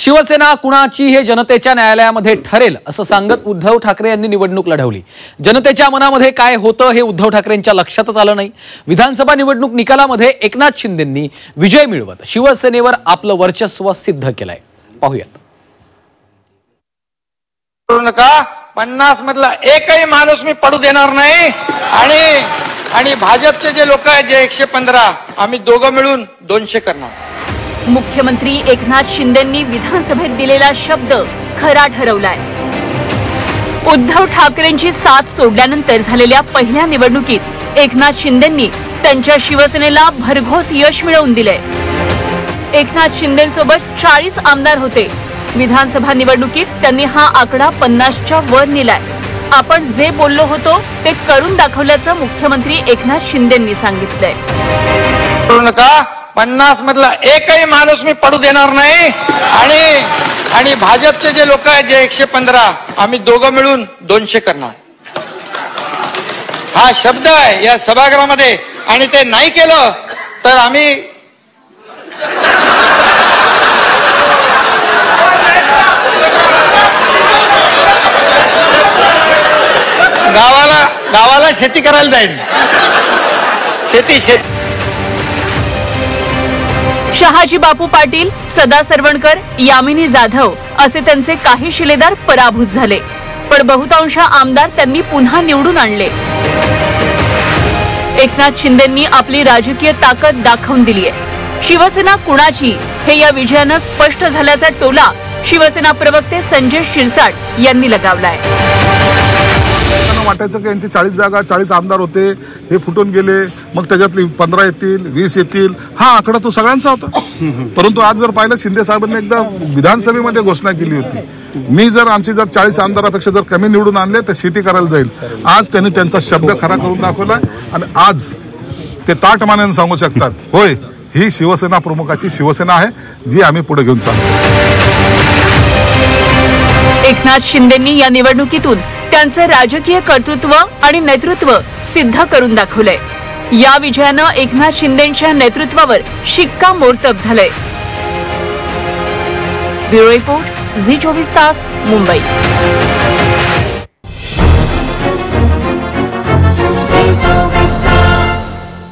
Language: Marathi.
शिवसेना कुणाची हे जनतेच्या न्यायालयामध्ये ठरेल असं सांगत उद्धव ठाकरे यांनी निवडणूक लढवली। जनतेच्या मनामध्ये काय होतं हे उद्धव ठाकरेंच्या लक्षातच आलं नाही। विधानसभा निवडणूक निकालामध्ये एकनाथ शिंदेंनी विजय मिळवत शिवसेनेवर आपलं वर्चस्व सिद्ध केलंय। पाहूयात। 50 मधला एकही माणूस मी पडू देणार नाही आणि भाजपचे जे लोक आहेत जे 115 आम्ही दोघं मिळून 200 करणार। मुख्यमंत्री एकनाथ शिंदेंनी विधानसभेत दिलेला शब्द खरा ठरवलाय। उद्धव ठाकरेंची साथ सोडल्यानंतर झालेल्या पहिल्या निवडणुकीत एकनाथ शिंदेंनी त्यांच्या शिवसेनेला भरघोस यश मिळवून दिले। एकनाथ शिंदेंसोबत 40 आमदार होते। विधानसभा निवडणुकीत त्यांनी हा आकडा 50च्या वर नेलाय। आपण जे बोललो होतो ते करून दाखवल्याचं मुख्यमंत्री एकनाथ शिंदेंनी सांगितलंय। 50 मधला एकही माणूस मी पडू देणार नाही आणि भाजपचे जे लोक आहेत जे 115 आम्ही दोघं मिळून 200 करणार। हा शब्द आहे या सभागृहामध्ये आणि ते नाही केलं तर आम्ही गावाला शेती करायला जाईल। शेती शहाजी बापू पाटील, सदा सरवणकर, यामिनी जाधव असे त्यांचे काही शिलेदार पराभूत झाले, पण बहुतांश आमदार त्यांनी पुन्हा निवडून आणले। एकनाथ शिंदेंनी आपली राजकीय ताकद दाखवून दिली आहे। शिवसेना कुणाची हे या विजयानं स्पष्ट झाल्याचा टोला शिवसेना प्रवक्ते संजय शिरसाट यांनी लगावलाय। वाटायचं की यांचे 40 जागा 40 आमदार होते, हे फुटून गेले, मग त्याच्यातली 15 येतील 20 येतील, हा आकडा तो सगळ्यांचा होता। परंतु आज जर पाहिलं शिंदे साहेबांनी एकदा विधानसभेमध्ये घोषणा केली होती, मी जर आमची जर 40 आमदारापेक्षा जर कमी निवडून आणले तर शेती करायला जाईल। आज त्यांनी त्यांचा शब्द खरा करून दाखवला आणि आज ते ताटमानेने सांगू शकतात, होय ही शिवसेना प्रमुखाची शिवसेना आहे जी आम्ही पुढे घेऊन चालतो। एकनाथ शिंदेंनी या निवडणुकीतून त्यांचं राजकीय कर्तृत्व आणि नेतृत्व सिद्ध करून दाखवलंय। या विजयानं एकनाथ शिंदेंच्या नेतृत्वावर शिक्कामोर्तब झालंय। ब्युरो रिपोर्ट, झी 24 तास, मुंबई।